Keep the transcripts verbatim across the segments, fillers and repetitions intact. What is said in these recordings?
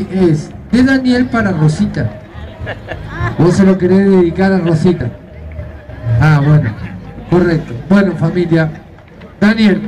es de Daniel para Rosita. Vos se lo querés dedicar a Rosita. Ah, bueno, correcto. Bueno, familia, Daniel,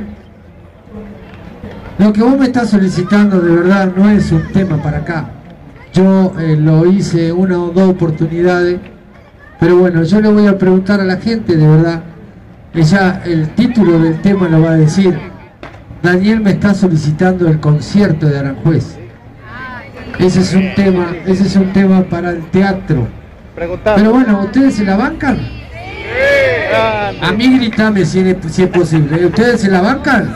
lo que vos me estás solicitando de verdad no es un tema para acá. Yo eh, lo hice una o dos oportunidades, pero bueno, yo le voy a preguntar a la gente de verdad. Ella, el título del tema lo va a decir. Daniel me está solicitando el concierto de Aranjuez. Ese es un tema, ese es un tema para el teatro. Pero bueno, ¿ustedes se la bancan? A mí gritame si es, si es posible. ¿Ustedes se la bancan?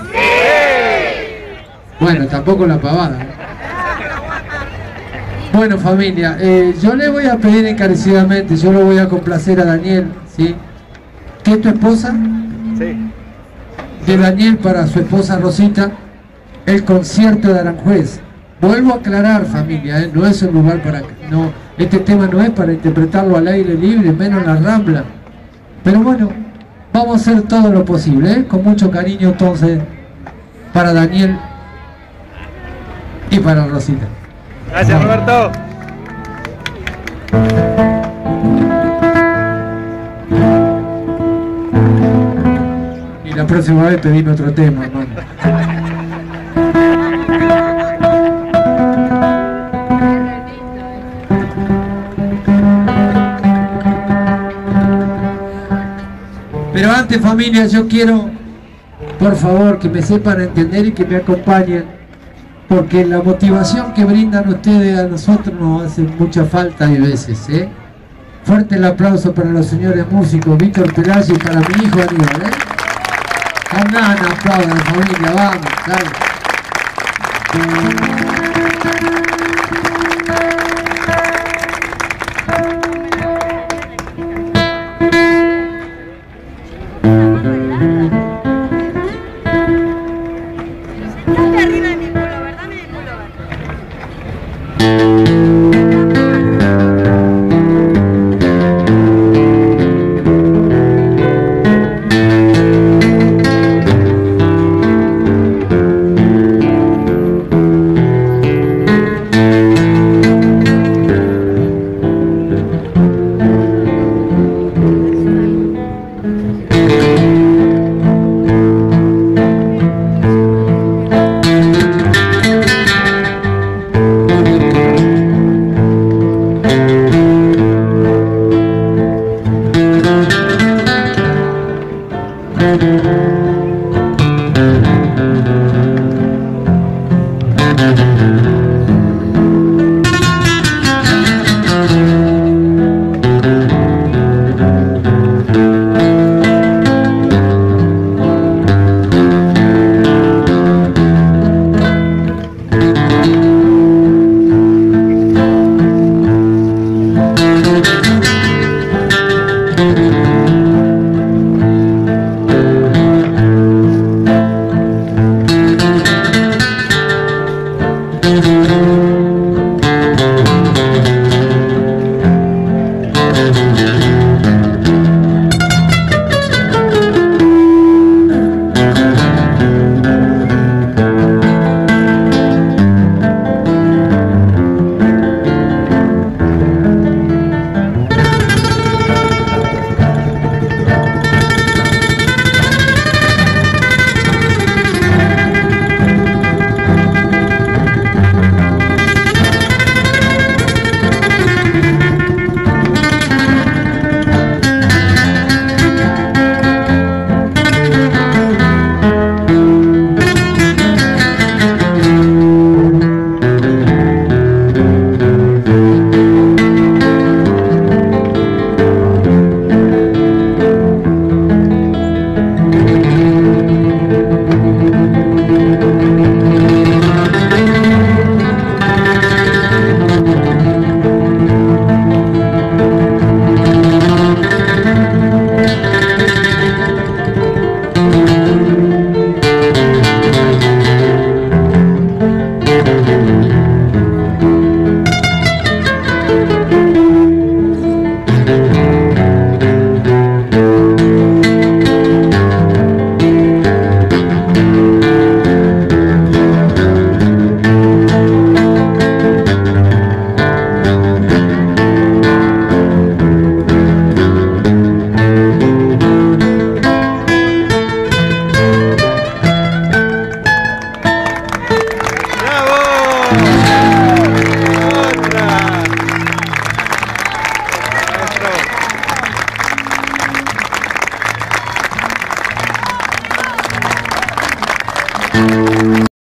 Bueno, tampoco la pavada, ¿eh? Bueno, familia, eh, yo le voy a pedir encarecidamente, yo lo voy a complacer a Daniel, ¿sí? ¿Qué es tu esposa? Sí. De Daniel para su esposa Rosita, el concierto de Aranjuez. Vuelvo a aclarar, familia, ¿eh? No es un lugar para... no, este tema no es para interpretarlo al aire libre, menos en la Rambla. Pero bueno, vamos a hacer todo lo posible, ¿eh? Con mucho cariño entonces, para Daniel y para Rosita. Gracias, Roberto. Y la próxima vez pedime otro tema, hermano. Pero antes, familia, yo quiero, por favor, que me sepan entender y que me acompañen, porque la motivación que brindan ustedes a nosotros nos hace mucha falta a veces, ¿eh? Fuerte el aplauso para los señores músicos, Víctor Pelayo, y para mi hijo Aníbal, ¿eh? Andan, aplaudan, familia, vamos, dale.